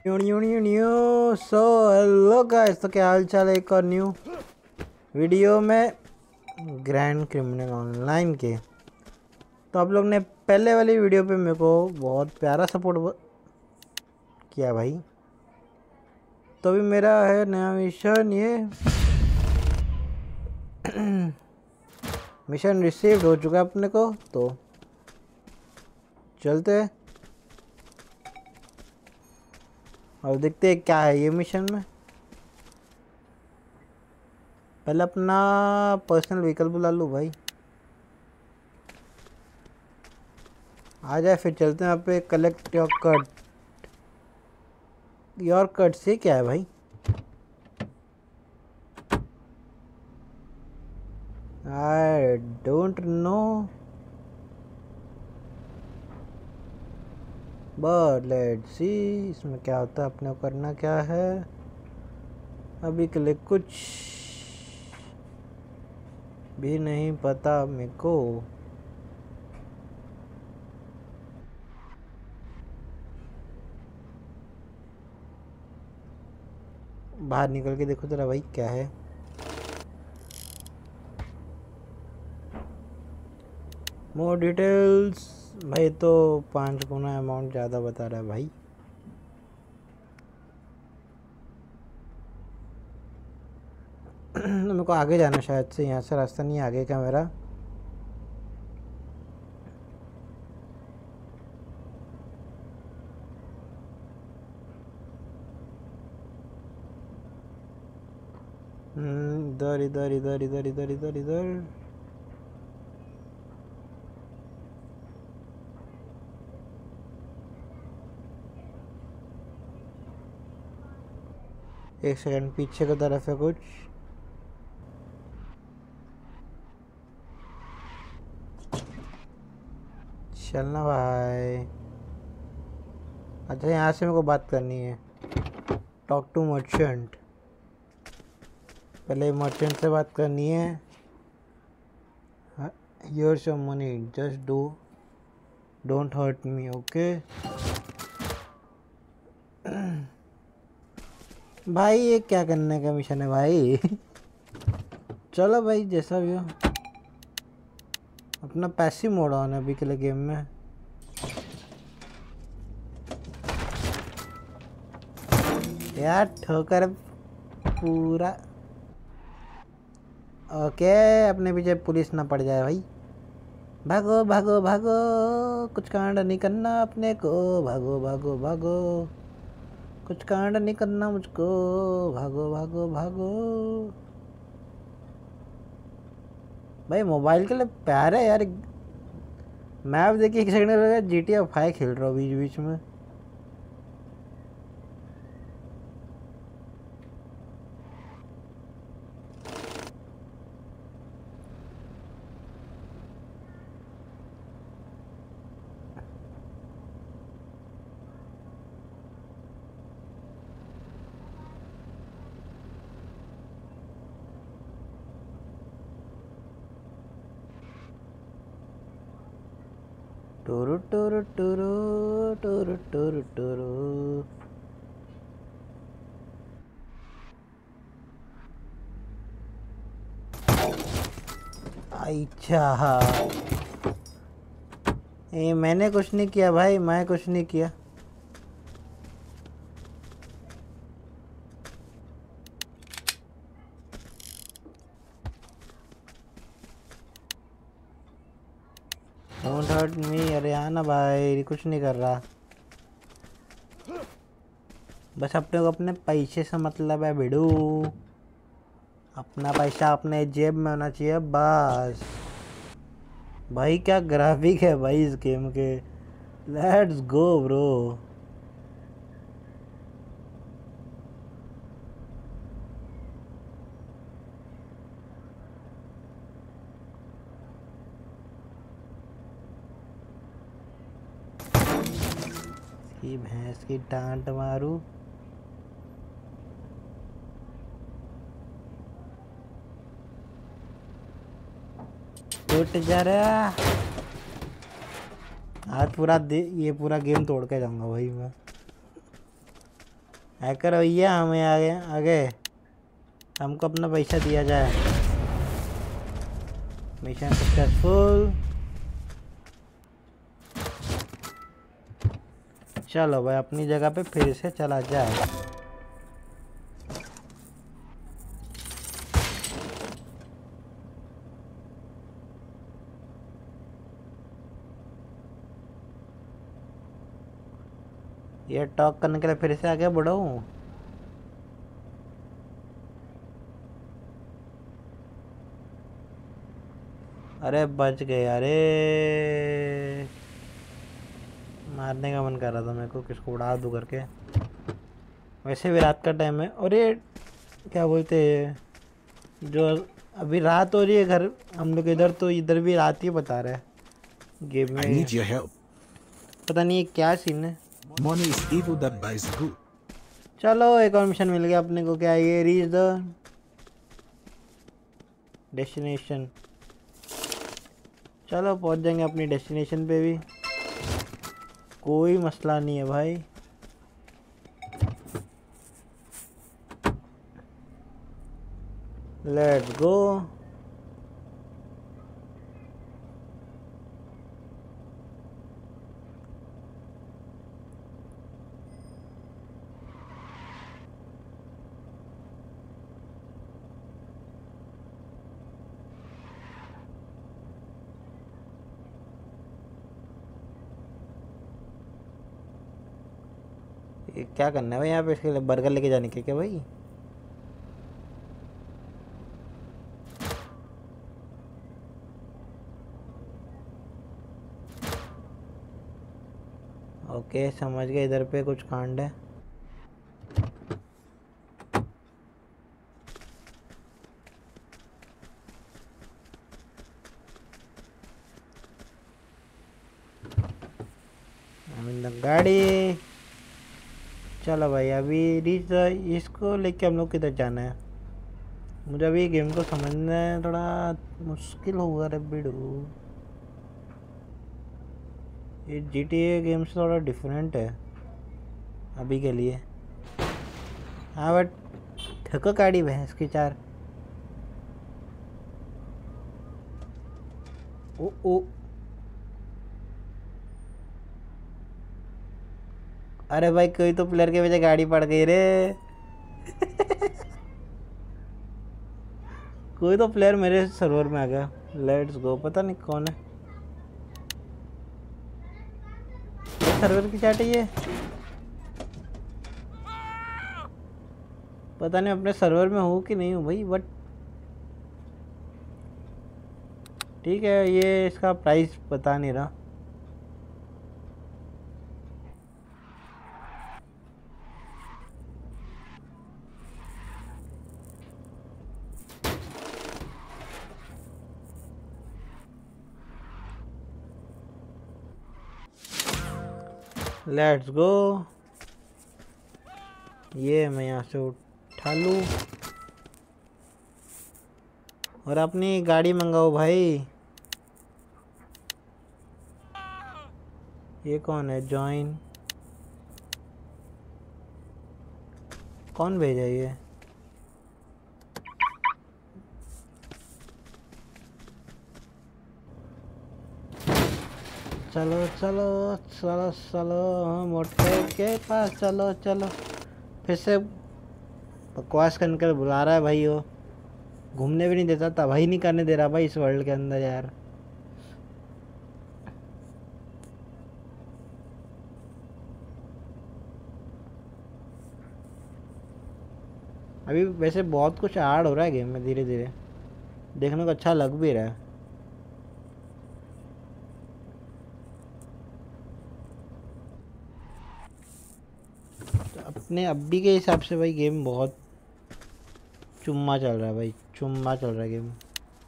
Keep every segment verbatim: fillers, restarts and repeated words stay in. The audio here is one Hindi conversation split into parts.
New new new so hello guys, तो क्या हाल चाल है। एक और न्यू वीडियो में ग्रैंड क्रिमिनल ऑनलाइन के। तो आप लोग ने पहले वाली वीडियो पे मेरे को बहुत प्यारा सपोर्ट किया भाई। तो अभी मेरा है नया मिशन, ये मिशन रिसीव्ड हो चुका है अपने को। तो चलते हैं और देखते हैं क्या है ये मिशन में। पहले अपना पर्सनल व्हीकल बुला लूँ भाई, आ जाए फिर चलते हैं यहाँ पे। Collect your cut. Your cut से क्या है भाई? I don't know but let's see इसमें क्या होता है। अपने को करना क्या है अभी के लिए, कुछ भी नहीं पता मेरे को। बाहर निकल के देखो जरा भाई क्या है। मोर डिटेल्स भाई। तो पाँच गुना अमाउंट ज़्यादा बता रहा है भाई। मेरे को आगे जाना शायद से, यहाँ से रास्ता नहीं आगे का मेरा। इधर इधर इधर इधर इधर इधर इधर एक सेकंड, पीछे की तरफ है कुछ। चलना भाई। अच्छा, यहाँ से मेरे को बात करनी है। Talk to merchant. पहले मर्चेंट से बात करनी है। Here's your money, just do don't hurt me, okay. भाई ये क्या करने का मिशन है भाई? चलो भाई जैसा भी हो। अपना पैसिव मोड ऑन है अभी के लिए गेम में। यार ठोकर पूरा ओके। अपने पीछे पुलिस ना पड़ जाए भाई। भागो भागो भागो, कुछ कांड नहीं करना अपने को। भागो भागो भागो, कुछ कांड नहीं करना मुझको। भागो भागो भागो भाई। मोबाइल के लिए प्यार है यार। मैप देखिए, एक सेकंड लगा जी टी ए फाइव खेल रहा हूँ बीच बीच में। टुरु टुरु टुरु टुरु टुरु टुरु। अच्छा, ये मैंने कुछ नहीं किया भाई, मैं कुछ नहीं किया। Don't hurt me. अरे आना भाई, कुछ नहीं कर रहा। बस अपने को अपने पैसे से मतलब है भिड़ू। अपना पैसा अपने जेब में होना चाहिए बस। भाई क्या ग्राफिक है भाई इस गेम के। Let's go bro. की भैंस की डांट मारू। टूट जा रहा। आज पूरा ये पूरा गेम तोड़ के जाऊंगा भाई मैं। हैकर भैया हमें आगे आगे हमको अपना पैसा दिया जाए। Mission successful. चलो भाई अपनी जगह पे फिर से चला जाए। ये टॉक करने के लिए फिर से आगे बढ़ो। अरे बच गए। अरे मारने का मन कर रहा था मेरे को, किसको उड़ा दूं करके। वैसे भी रात का टाइम है और ये क्या बोलते हैं जो अभी रात हो रही है घर हम लोग इधर, तो इधर भी रात ही बता रहा है गेम में। I need your help. पता नहीं ये क्या सीन है। Money is evil that buys good. चलो एक और मिशन मिल गया अपने को। क्या ये रीच द डेस्टिनेशन। चलो पहुंच जाएंगे अपनी डेस्टिनेशन पे भी, कोई मसला नहीं है भाई। Let's go. ये क्या करना है भाई यहाँ पे, इसके लिए बर्गर लेके जाने के क्या भाई? ओके समझ गए, इधर पे कुछ कांड है। गाड़ी। चलो भाई अभी रीच इसको लेके हम लोग किधर जाना है? मुझे अभी गेम को समझना थोड़ा मुश्किल होगा रे बिडू। ये जी टी ए गेम से थोड़ा डिफरेंट है अभी के लिए। हाँ बट थको गाड़ी भैंस की चार। ओ ओ अरे भाई कोई तो प्लेयर के वजह गाड़ी पड़ गई रे। कोई तो प्लेयर मेरे सर्वर में आ गया। Let's go. पता नहीं कौन है सर्वर की चैट है ये। पता नहीं अपने सर्वर में हूँ कि नहीं हूँ भाई, बट ठीक है। ये इसका प्राइस पता नहीं रहा। Let's go. ये मैं यहाँ से उठा लूँ और अपनी गाड़ी मंगाओ भाई। ये कौन है? जॉइन। कौन भेजा ये? चलो चलो चलो चलो मोटे के पास चलो चलो। फिर से बकवास करके बुला रहा है भाई। वो घूमने भी नहीं देता, तबाही नहीं करने दे रहा भाई इस वर्ल्ड के अंदर यार। अभी वैसे बहुत कुछ ऐड हो रहा है गेम में धीरे धीरे, देखने को अच्छा लग भी रहा है। अपने अभी के हिसाब से भाई गेम बहुत चुम्मा चल रहा है भाई, चुम्मा चल रहा है गेम।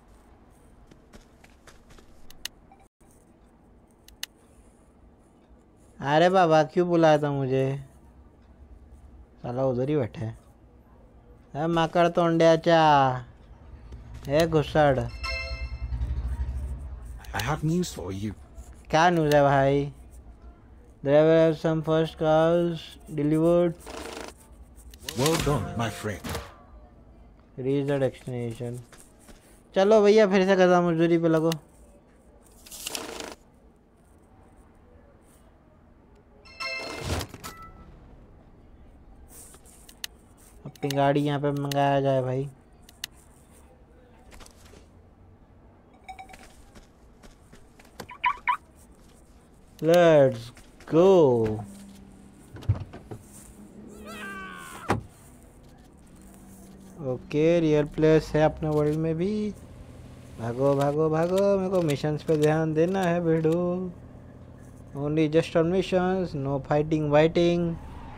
अरे बाबा क्यों बुलाया था मुझे? साला उधर ही बैठे है। अरे माकड़ तोंड्याचा है घुसड़। I have news for you. क्या न्यूज़ है भाई? There were some first calls delivered. done, my friend. Reach the destination. चलो भैया फिर से गधा मजदूरी पे लगो। अपनी गाड़ी यहाँ पे मंगाया जाए भाई। Let's go. Okay real place है अपने वर्ल्ड में भी। भागो भागो भागो, मेरे को मिशंस पे ध्यान देना है बेडू। Only just on missions, no fighting waiting.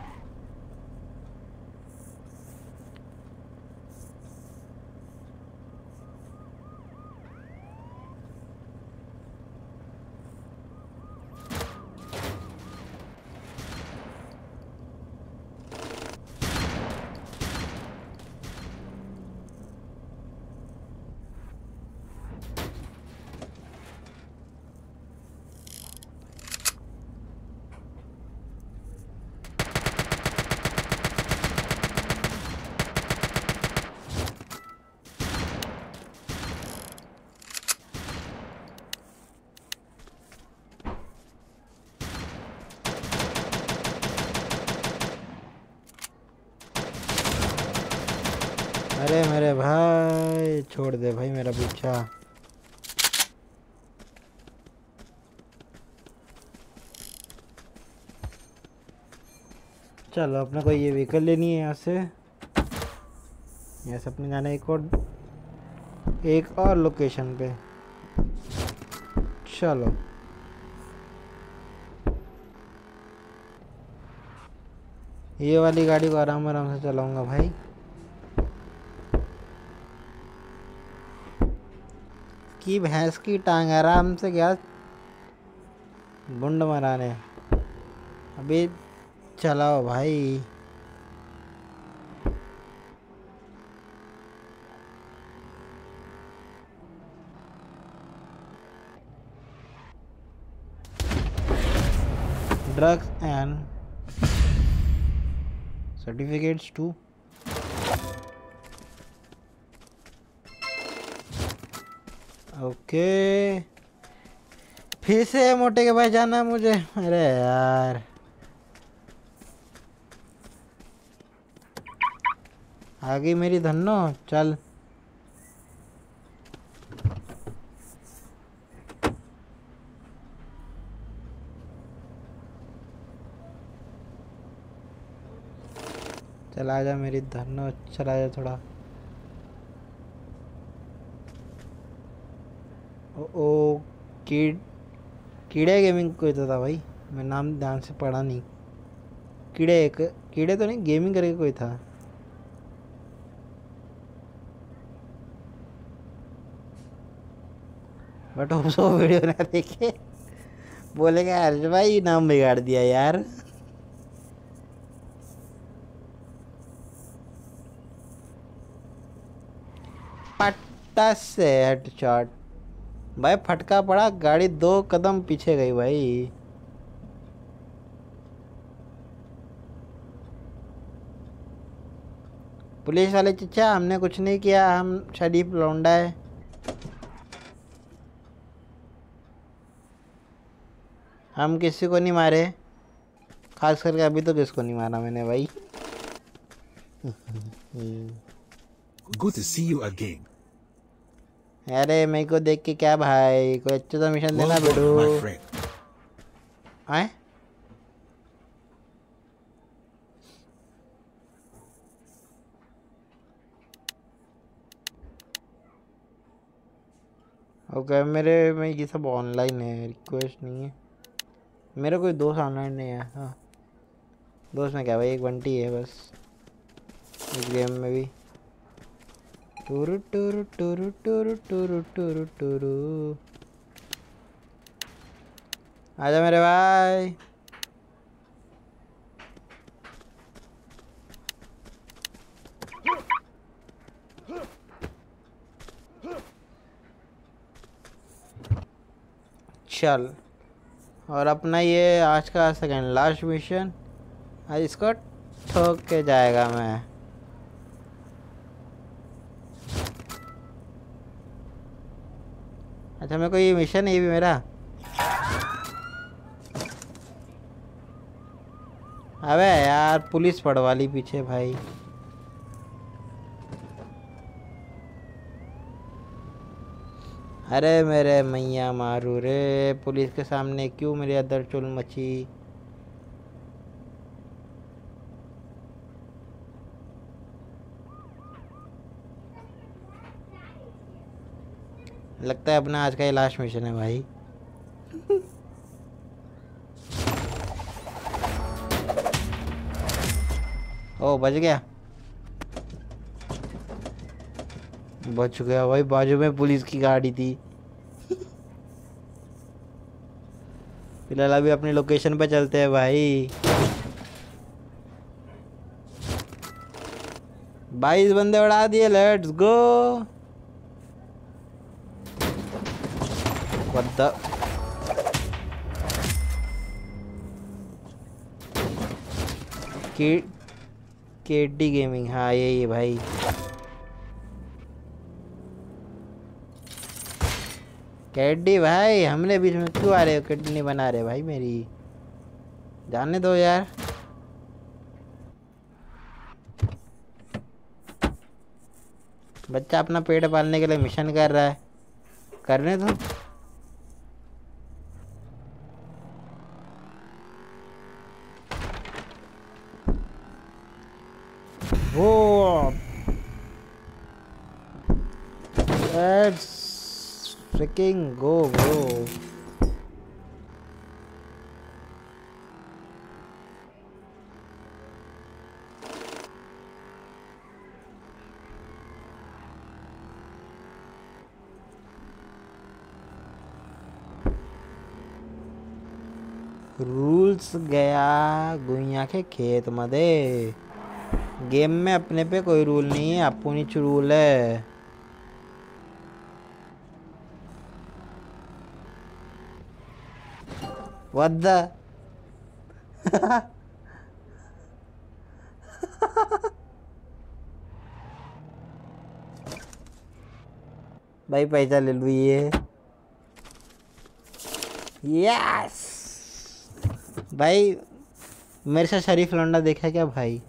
अरे मेरे भाई छोड़ दे भाई मेरा पीछा। चलो अपने को ये व्हीकल लेनी है यहाँ से। यहाँ से अपने जाना एक और एक और लोकेशन पे। चलो ये वाली गाड़ी को आराम आराम से चलाऊंगा भाई। की भैंस की टांग आराम से गया बुंड मराने। अभी चलाओ भाई। Drugs and certificates too. Okay फिर से मोटे के पास जाना है मुझे। अरे यार आ गई मेरी धन्नो। चल चल आजा मेरी धन्नो। चला जा थोड़ा। ओ, ओ कीड़ कीड़े गेमिंग कोई तो था भाई। मैं नाम ध्यान से पढ़ा नहीं। कीड़े एक कीड़े तो नहीं, गेमिंग करके कोई था। बट उसको वीडियो ना देखे बोलेगा हर्ष भाई नाम बिगाड़ दिया यार। पट्टा से हेडशॉट भाई। फटका पड़ा, गाड़ी दो कदम पीछे गई भाई। पुलिस वाले चिच्चा हमने कुछ नहीं किया, हम शरीफ लौंडा है। हम किसी को नहीं मारे, खास करके अभी तो किसको नहीं मारा मैंने भाई। Good to see you again. अरे मेरे को देख के क्या भाई, कोई अच्छा सा मिशन देना Well done, बेडू। my friend. आए ओके मेरे में ये सब ऑनलाइन है, रिक्वेस्ट नहीं है। मेरा कोई दोस्त ऑनलाइन नहीं है। हाँ दोस्त में क्या भाई, एक बंटी है बस इस गेम में भी। टुरु टुरु टुरु टुरु टुरु टुरु टुरु आजा मेरे भाई। चल और अपना ये आज का सेकंड लास्ट मिशन, आज इसको ठोक के जाएगा मैं। अच्छा मेरे को ये मिशन है, ये भी मेरा। अबे यार पुलिस पड़वा ली पीछे भाई। अरे मेरे मैया मारू रे, पुलिस के सामने क्यों मेरे अंदर चुल मची। लगता है अपना आज का ये लास्ट मिशन है भाई। ओ बच गया, बच गया भाई। बाजू में पुलिस की गाड़ी थी। फिलहाल अभी अपनी लोकेशन पे चलते हैं भाई। बाईस बंदे उड़ा दिए, let's go. What the KD gaming, हाँ यही है भाई। कैडी भाई हमने बीच में क्यों आ रहे हो, कैडी नहीं बना रहे भाई मेरी, जाने दो यार। बच्चा अपना पेट पालने के लिए मिशन कर रहा है, करने दो। वो let's freaking go bro. Rules गया गुइया के खेत मध्ये। गेम में अपने पे कोई रूल नहीं है, अपुनिच रूल है। What the भाई पैसा ले लू ये। यस भाई, मेरे से शरीफ लौंडा देखा क्या भाई।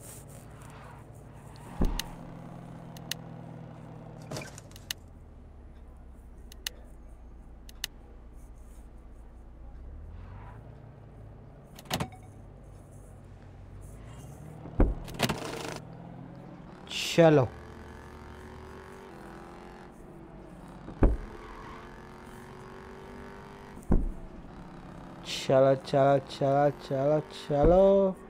चलो चलो चलो चलो चलो चलो।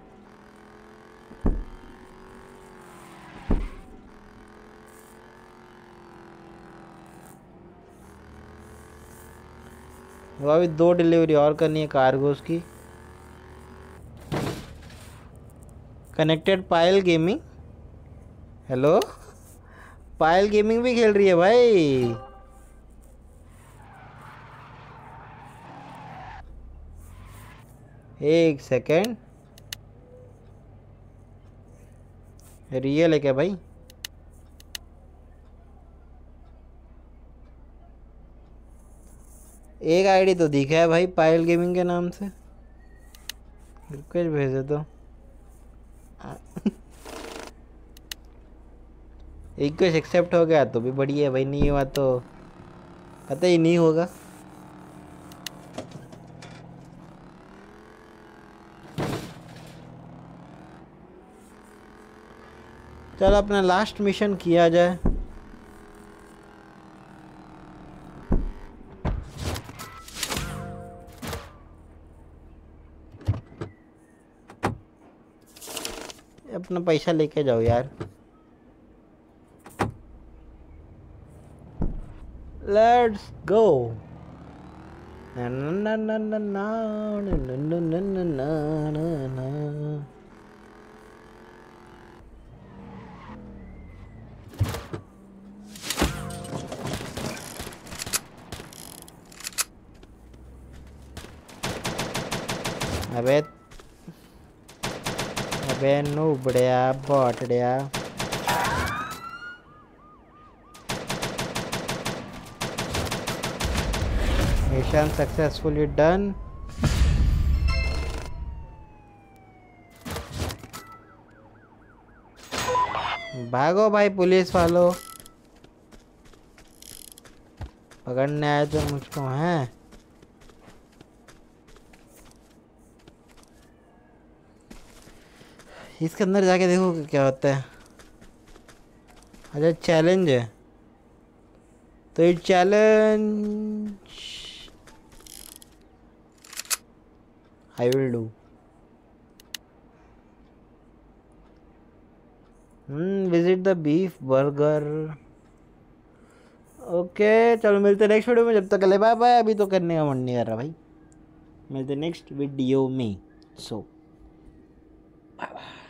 वो अभी दो डिलीवरी और करनी है कार्गोस की। Connected Payal gaming, hello Payal gaming भी खेल रही है भाई। एक सेकेंड, रियल है क्या भाई। एक आईडी तो दिखा है भाई पायल गेमिंग के नाम से, रिक्वेस्ट भेजे तो। रिक्वेस्ट एक्सेप्ट हो गया तो भी बढ़िया है भाई, नहीं हुआ तो पता ही नहीं होगा। चल अपना लास्ट मिशन किया जाए। अपना पैसा लेके जाओ यार। Let's go. ना ना ना ना ना ना ना ना ना ना ना। अबे अबे नूबड़िया बॉटड़िया। Mission successfully done. भागो भाई पुलिस वालों, पकड़ने आए तो मुझको हैं। इसके अंदर जाके देखो कि क्या होता है। अच्छा चैलेंज है, तो ये challenge I will do. Hmm visit the beef burger. Okay चलो मिलते नेक्स्ट वीडियो में, जब तक के लिए बाय बाय। अभी तो करने का मन नहीं कर रहा भाई, मिलते नेक्स्ट वीडियो में। So bye bye.